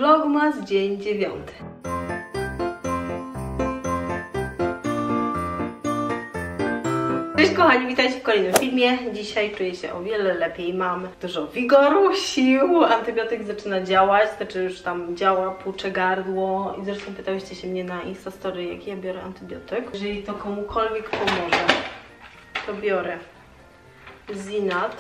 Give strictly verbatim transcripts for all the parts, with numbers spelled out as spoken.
Vlogmas dzień dziewiąty. Cześć kochani, witajcie w kolejnym filmie. Dzisiaj czuję się o wiele lepiej, mam dużo wigoru, sił, antybiotyk zaczyna działać, znaczy już tam działa, płucze gardło i zresztą pytałyście się mnie na Instastory, jak ja biorę antybiotyk. Jeżeli to komukolwiek pomoże, to biorę Zinat.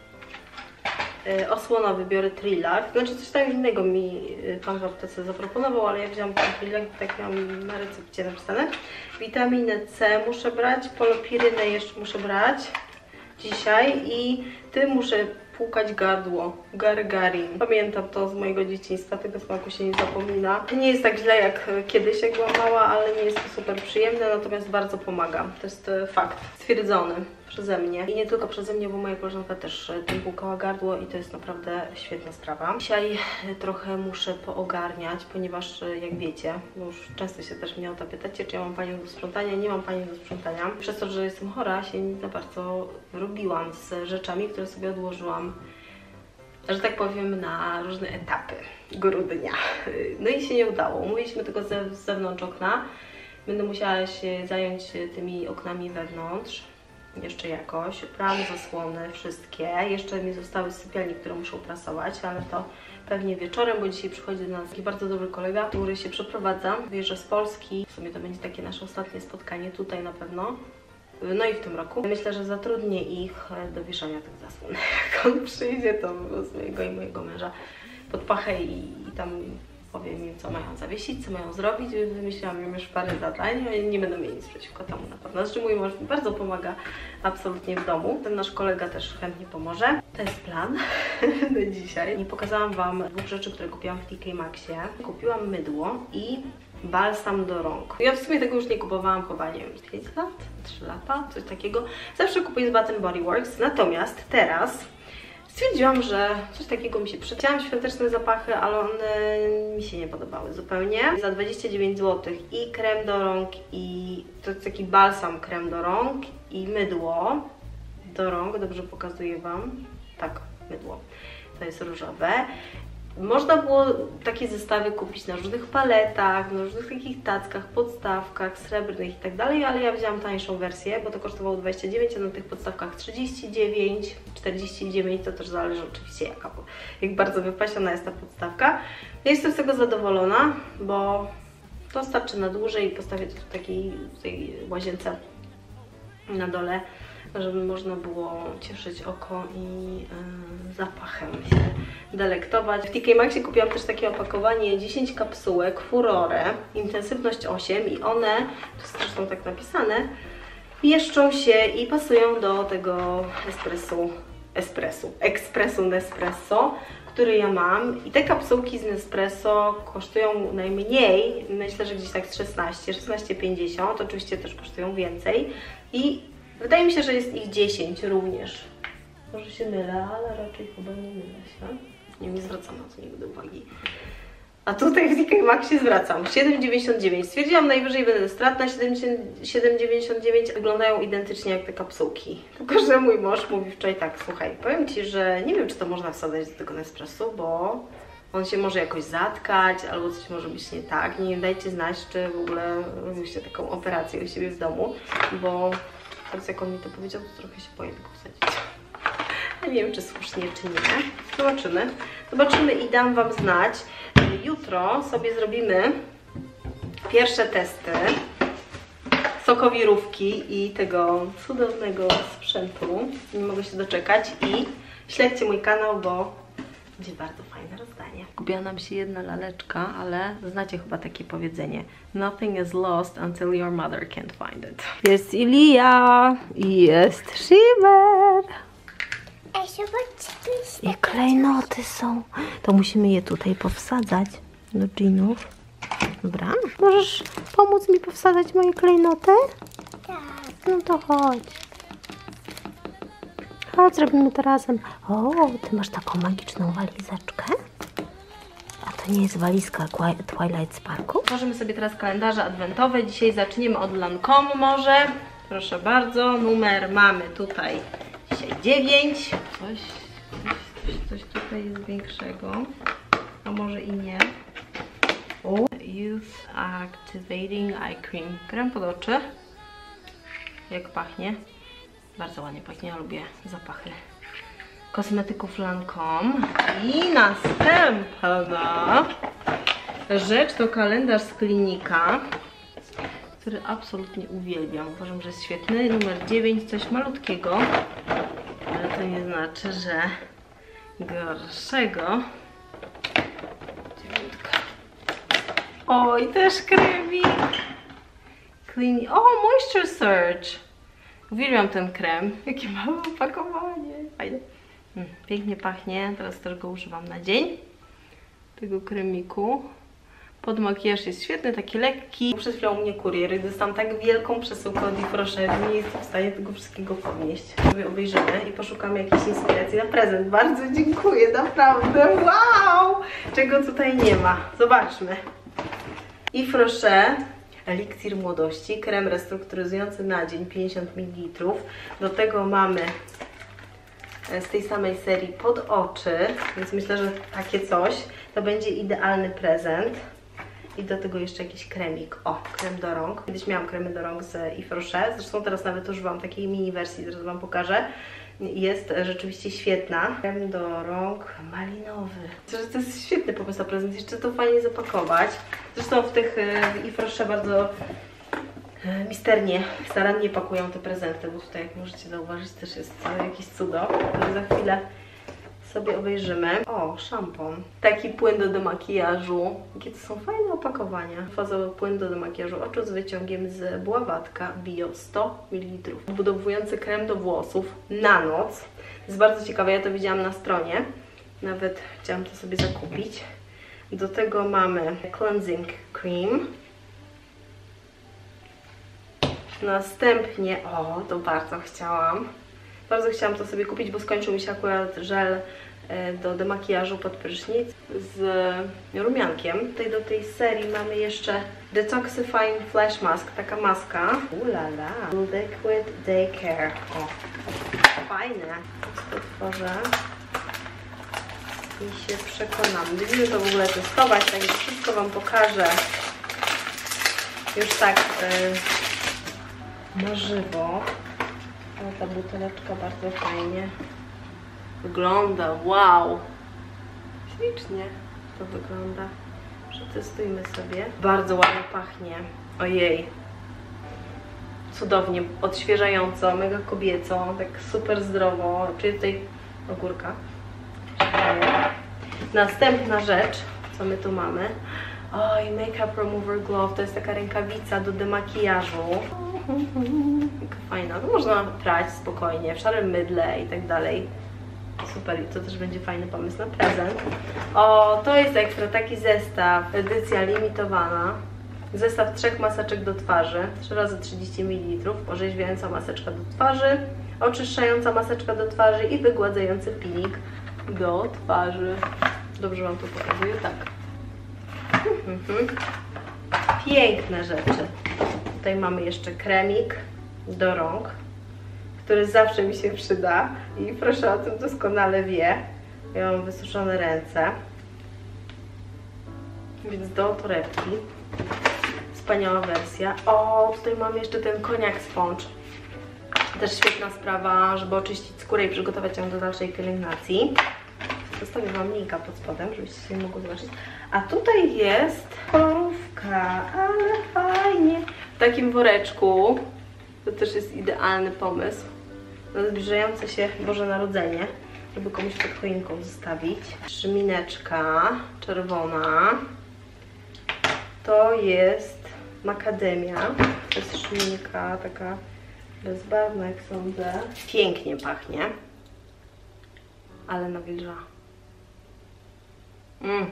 Osłonowy biorę Trilac, znaczy coś tam innego mi pan w aptece zaproponował, ale ja wziąłam ten Trilac, tak miałam na recepcie napisane. Witaminę C muszę brać, polopirynę jeszcze muszę brać dzisiaj i tym muszę płukać gardło, Gargarin. Pamiętam to z mojego dzieciństwa, tego smaku się nie zapomina. Nie jest tak źle jak kiedyś, jak byłam mała, ale nie jest to super przyjemne, natomiast bardzo pomaga. To jest fakt stwierdzony przeze mnie. I nie tylko przeze mnie, bo moja koleżanka też tym płukała gardło i to jest naprawdę świetna sprawa. Dzisiaj trochę muszę poogarniać, ponieważ jak wiecie, bo już często się też mnie o to pytacie, czy ja mam panią do sprzątania. Nie mam pani do sprzątania. Przez to, że jestem chora, się nie za bardzo wyrobiłam z rzeczami, które sobie odłożyłam, że tak powiem, na różne etapy grudnia. No i się nie udało. Umówiliśmy tylko z zewnątrz okna. Będę musiała się zająć tymi oknami wewnątrz. Jeszcze jakoś. Pram, zasłony, wszystkie. Jeszcze mi zostały sypialnie, które muszę uprasować, ale to pewnie wieczorem, bo dzisiaj przychodzi do nas taki bardzo dobry kolega, który się przeprowadza. Wyjeżdża z Polski. W sumie to będzie takie nasze ostatnie spotkanie tutaj na pewno. No i w tym roku. Myślę, że zatrudnię ich do wieszania tych zasłon. Jak on przyjdzie, to z mojego i mojego męża pod pachę i, i tam powiem im, co mają zawiesić, co mają zrobić. Wymyśliłam im już parę zadań, nie będą mieli nic przeciwko temu na pewno. Zresztą mój mąż mi bardzo pomaga absolutnie w domu. Ten nasz kolega też chętnie pomoże. To jest plan na dzisiaj. Nie pokazałam wam dwóch rzeczy, które kupiłam w T K Maxie. Kupiłam mydło i balsam do rąk. Ja w sumie tego już nie kupowałam chyba, nie wiem, pięć lat, trzy lata, coś takiego. Zawsze kupuję z Bath and Body Works, natomiast teraz stwierdziłam, że coś takiego mi się przyda. Chciałam świąteczne zapachy, ale one mi się nie podobały zupełnie. Za dwadzieścia dziewięć złotych i krem do rąk, i to jest taki balsam krem do rąk i mydło do rąk, dobrze pokazuję wam. Tak, mydło. To jest różowe. Można było takie zestawy kupić na różnych paletach, na różnych takich tackach, podstawkach srebrnych i tak dalej, ale ja wzięłam tańszą wersję, bo to kosztowało dwadzieścia dziewięć, a na tych podstawkach trzydzieści dziewięć, czterdzieści dziewięć, to też zależy oczywiście jaka, jak bardzo wypasiona jest ta podstawka. Ja jestem z tego zadowolona, bo to starczy na dłużej i postawię to w takiej, w tej łazience na dole, żeby można było cieszyć oko i yy, zapachem się delektować. W T K Maxie kupiłam też takie opakowanie dziesięć kapsułek Furore, intensywność osiem i one, to jest zresztą tak napisane, mieszczą się i pasują do tego espressu, espressu, ekspresu Nespresso, który ja mam. I te kapsułki z Nespresso kosztują najmniej, myślę, że gdzieś tak z szesnaście, szesnaście pięćdziesiąt, oczywiście też kosztują więcej i wydaje mi się, że jest ich dziesięć również. Może się mylę, ale raczej chyba nie mylę się. Nie, nie zwracam na to nigdy uwagi. A tutaj w T K Maxie zwracam. siedem dziewięćdziesiąt dziewięć. Stwierdziłam, najwyżej będę stratna. siedem dziewięćdziesiąt dziewięć wyglądają identycznie jak te kapsułki. Tylko że mój mąż mówi wczoraj tak, słuchaj, powiem Ci, że nie wiem, czy to można wsadzać do tego Nespresso, bo on się może jakoś zatkać, albo coś może być nie tak. Nie wiem, dajcie znać, czy w ogóle robiliście taką operację u siebie w domu, bo teraz jak on mi to powiedział, to trochę się boję tego wsadzić. Ja nie wiem, czy słusznie, czy nie. Zobaczymy. Zobaczymy i dam Wam znać. Jutro sobie zrobimy pierwsze testy sokowirówki i tego cudownego sprzętu. Nie mogę się doczekać i śledźcie mój kanał, bo będzie bardzo fajne rozdanie. Kupiła nam się jedna laleczka, ale znacie chyba takie powiedzenie: nothing is lost until your mother can't find it. Jest Ilia i jest Shiver. I klejnoty są. To musimy je tutaj powsadzać do dżinów. Dobra. Możesz pomóc mi powsadzać moje klejnoty? Tak. No to chodź. Chodź, zrobimy to razem. O, ty masz taką magiczną walizeczkę? A to nie jest walizka Twilight Sparku? Tworzymy sobie teraz kalendarze adwentowe. Dzisiaj zaczniemy od Lancome może. Proszę bardzo. Numer mamy tutaj dzisiaj dziewięć. Coś, coś, coś tutaj jest większego. A może i nie. Youth Activating Eye Cream. Krem pod oczy. Jak pachnie? Bardzo ładnie pachnie, ja lubię zapachy kosmetyków Lancome. I następna rzecz to kalendarz z Klinika, który absolutnie uwielbiam. Uważam, że jest świetny. Numer dziewięć, coś malutkiego, ale to nie znaczy, że gorszego. Dziewiątka. O, i też kremik. Clean. O, Moisture Surge. Uwielbiam ten krem. Jakie małe opakowanie. Fajne. Hmm, pięknie pachnie. Teraz też go używam na dzień. Tego kremiku. Pod makijaż jest świetny, taki lekki. Przed chwilą u mnie kurier. Dostałam tak wielką przesyłkę od Ifrosze, że nie jestem w stanie tego wszystkiego podnieść. Sobie obejrzymy i poszukamy jakiejś inspiracji na prezent. Bardzo dziękuję, naprawdę. Wow! Czego tutaj nie ma. Zobaczmy. Ifrosze Eliksir Młodości, krem restrukturyzujący na dzień, pięćdziesiąt mililitrów. Do tego mamy z tej samej serii pod oczy, więc myślę, że takie coś to będzie idealny prezent. I do tego jeszcze jakiś kremik. O, krem do rąk. Kiedyś miałam kremy do rąk z Ifrosze, zresztą teraz nawet używam takiej mini wersji, zaraz Wam pokażę. Jest rzeczywiście świetna. Krem do rąk malinowy. Myślę, że to jest świetny pomysł na prezent. Jeszcze to fajnie zapakować. Zresztą w tych w Ifrosze bardzo misternie, starannie pakują te prezenty, bo tutaj, jak możecie zauważyć, też jest jakieś cudo, które za chwilę sobie obejrzymy. O, szampon. Taki płyn do demakijażu. Jakie to są fajne opakowania. Fazowy płyn do demakijażu oczu z wyciągiem z Bławatka Bio sto mililitrów. Odbudowujący krem do włosów na noc. To jest bardzo ciekawe, ja to widziałam na stronie. Nawet chciałam to sobie zakupić. Do tego mamy cleansing cream. Następnie, o, to bardzo chciałam. Bardzo chciałam to sobie kupić, bo skończył mi się akurat żel do demakijażu pod prysznic z rumiankiem. Tutaj do tej serii mamy jeszcze Detoxifying Flash Mask, taka maska. Ulala, Liquid Day Care. O, fajne. Teraz to otworzę i się przekonam. Będziemy to w ogóle testować, tak więc wszystko Wam pokażę już tak yy, na żywo. O, ta buteleczka bardzo fajnie wygląda. Wow! Ślicznie to wygląda. Przetestujmy sobie. Bardzo ładnie pachnie. Ojej. Cudownie, odświeżająco, mega kobieco, tak super zdrowo. Czyli tutaj ogórka. Następna rzecz, co my tu mamy. Oj, Makeup Remover Glove. To jest taka rękawica do demakijażu. Jaka fajna. To można prać spokojnie, w szarym mydle i tak dalej. Super, i to też będzie fajny pomysł na prezent. O, to jest ekstra, taki zestaw, edycja limitowana. Zestaw trzech maseczek do twarzy, trzy razy trzydzieści mililitrów, orzeźwiająca maseczka do twarzy, oczyszczająca maseczka do twarzy i wygładzający peeling do twarzy. Dobrze Wam to pokazuję? Tak. Piękne rzeczy. Tutaj mamy jeszcze kremik do rąk, który zawsze mi się przyda i proszę o tym doskonale wie. Ja mam wysuszone ręce, więc do torebki. Wspaniała wersja. O, tutaj mam jeszcze ten koniak sponge. Też świetna sprawa, żeby oczyścić skórę i przygotować ją do dalszej pielęgnacji. Zostawię Wam linka pod spodem, żebyście się mogli zobaczyć. A tutaj jest kolorówka, ale fajnie. W takim woreczku. To też jest idealny pomysł na zbliżające się Boże Narodzenie, żeby komuś pod choinką zostawić. Szmineczka czerwona. To jest makademia. To jest szminka taka bezbarwna, jak sądzę. Pięknie pachnie, ale nawilża. Mm.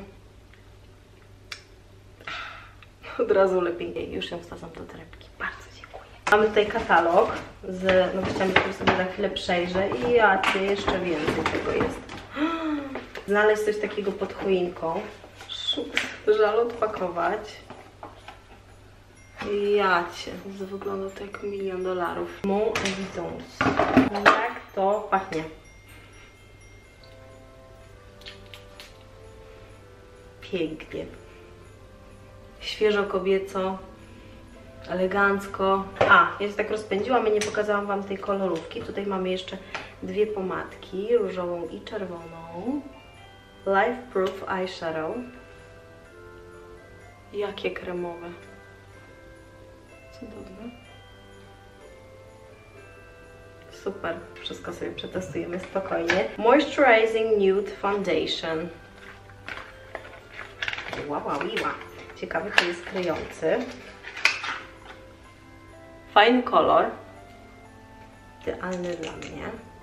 Od razu lepiej. Już ją wsadzam do torebki. Bardzo dziękuję. Mamy tutaj katalog z, no chciałam tylko sobie za chwilę przejrzę i ja cię jeszcze więcej tego jest. Znaleźć coś takiego pod choinką. Żal odpakować. Ja cię. Wygląda to jak milion dolarów. Mon Evidence. Jak to pachnie? Pięknie. świeżo kobieco, elegancko. A, ja się tak rozpędziłam i nie pokazałam Wam tej kolorówki. Tutaj mamy jeszcze dwie pomadki, różową i czerwoną. Life Proof Eyeshadow. Jakie kremowe. Cudowne. Super. Wszystko sobie przetestujemy spokojnie. Moisturizing Nude Foundation. Ła, ła, ła. Ciekawy to jest kryjący. Fajny kolor. Idealny dla mnie.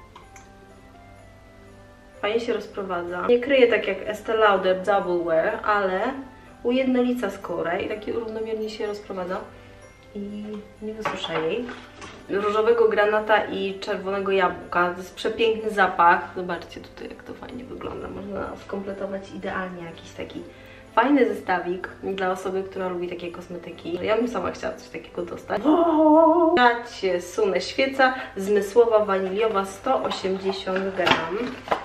Fajnie się rozprowadza. Nie kryje tak jak Estee Lauder Double Wear, ale ujednolica skórę i taki równomiernie się rozprowadza. I nie wysusza jej. Różowego granata i czerwonego jabłka. To jest przepiękny zapach. Zobaczcie tutaj, jak to fajnie wygląda. Można skompletować idealnie jakiś taki fajny zestawik dla osoby, która lubi takie kosmetyki. Ja bym sama chciała coś takiego dostać. Macie Sunę Świeca zmysłowa waniliowa sto osiemdziesiąt gram.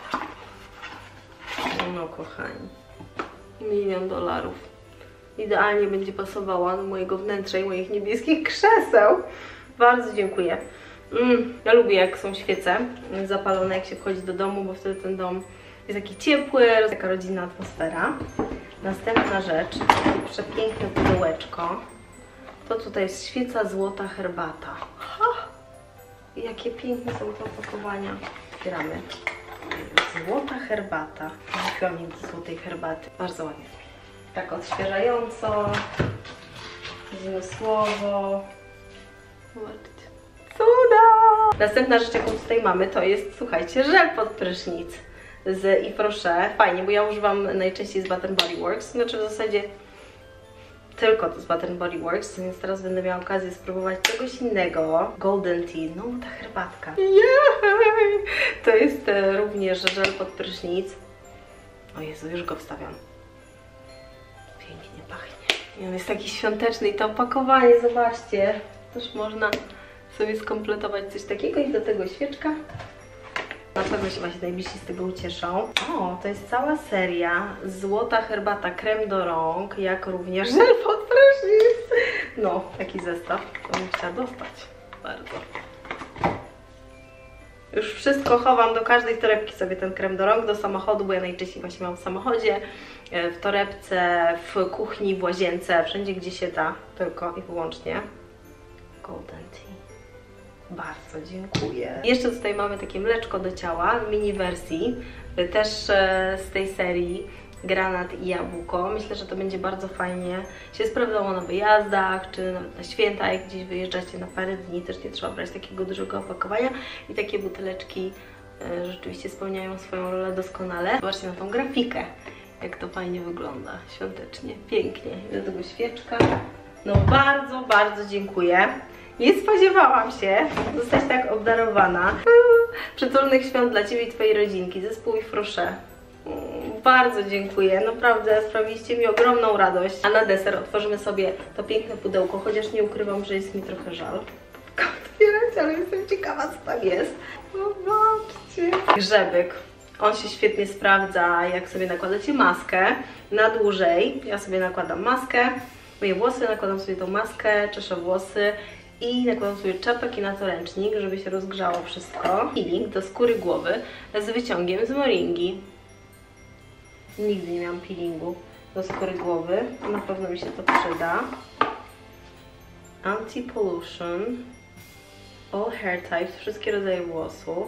No kochani, milion dolarów. Idealnie będzie pasowała do mojego wnętrza i moich niebieskich krzeseł. Bardzo dziękuję. Mm, ja lubię, jak są świece zapalone, jak się wchodzi do domu, bo wtedy ten dom jest taki ciepły, taka rodzinna atmosfera. Następna rzecz, przepiękne pudełeczko. To tutaj jest świeca złota herbata. Ha! Jakie piękne są te opakowania. Otwieramy. Złota herbata. Kupiłam nigdy złotej herbaty. Bardzo ładnie. Tak odświeżająco, zmysłowo. Zobaczcie. Cuda! Następna rzecz, jaką tutaj mamy, to jest, słuchajcie, żel pod prysznic z Yves Rocher. Fajnie, bo ja używam najczęściej z Bath and Body Works. Znaczy w zasadzie tylko to z Bath and Body Works, więc teraz będę miała okazję spróbować czegoś innego. Golden Tea, no ta herbatka. Jej! To jest również żel pod prysznic. O Jezu, już go wstawiam. Pięknie pachnie. I on jest taki świąteczny i to opakowanie, zobaczcie. Też można sobie skompletować coś takiego i do tego świeczka. Na pewno się właśnie najbliżsi z tego ucieszą. O, to jest cała seria złota herbata krem do rąk, jak również żel pod prysznic. No, taki zestaw, to bym chciała dostać. Bardzo. Już wszystko chowam do każdej torebki sobie ten krem do rąk, do samochodu, bo ja najczęściej właśnie mam w samochodzie, w torebce, w kuchni, w łazience, wszędzie gdzie się da, tylko i wyłącznie. Golden Tea. Bardzo dziękuję. Jeszcze tutaj mamy takie mleczko do ciała, mini wersji, też z tej serii granat i jabłko. Myślę, że to będzie bardzo fajnie się sprawdzało na wyjazdach, czy nawet na święta, jak gdzieś wyjeżdżacie na parę dni, też nie trzeba brać takiego dużego opakowania i takie buteleczki e, rzeczywiście spełniają swoją rolę doskonale. Zobaczcie na tą grafikę, jak to fajnie wygląda, świątecznie, pięknie. Do tego świeczka. No bardzo, bardzo dziękuję. Nie spodziewałam się zostać tak obdarowana. Przytulnych świąt dla Ciebie i Twojej rodzinki, zespół Yves Rocher. Bardzo dziękuję, naprawdę sprawiliście mi ogromną radość. A na deser otworzymy sobie to piękne pudełko, chociaż nie ukrywam, że jest mi trochę żal otwierać, ale jestem ciekawa, co tam jest. Zobaczcie. Grzebyk. On się świetnie sprawdza, jak sobie nakładacie maskę na dłużej. Ja sobie nakładam maskę, myję włosy, nakładam sobie tą maskę, czeszę włosy i nakładam sobie czepek i na to ręcznik, żeby się rozgrzało wszystko. Peeling do skóry głowy z wyciągiem z moringi. Nigdy nie miałam peelingu do skóry głowy, na pewno mi się to przyda. Anti-pollution, all hair types, wszystkie rodzaje włosów.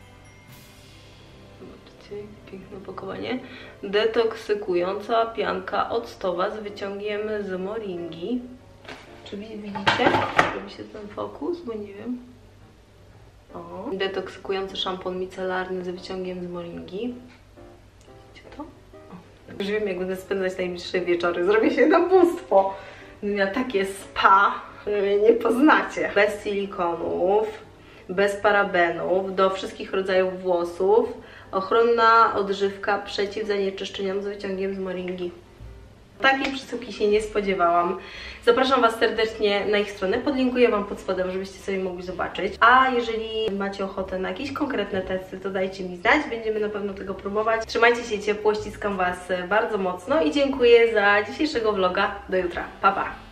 Zobaczcie, jakie piękne opakowanie. Detoksykująca pianka octowa z wyciągiem z moringi. Czy widzicie? Robi się ten fokus, bo nie wiem. O. Detoksykujący szampon micelarny z wyciągiem z moringi. Widzicie to? Już wiem, jak będę spędzać najbliższe wieczory. Zrobię się na bóstwo. Będę miała takie spa, że mnie nie poznacie. Bez silikonów, bez parabenów, do wszystkich rodzajów włosów. Ochronna odżywka przeciw zanieczyszczeniom z wyciągiem z moringi. Takiej przesyłki się nie spodziewałam. Zapraszam Was serdecznie na ich stronę, podlinkuję Wam pod spodem, żebyście sobie mogli zobaczyć. A jeżeli macie ochotę na jakieś konkretne testy, to dajcie mi znać, będziemy na pewno tego próbować. Trzymajcie się ciepło, ściskam Was bardzo mocno i dziękuję za dzisiejszego vloga. Do jutra, pa pa!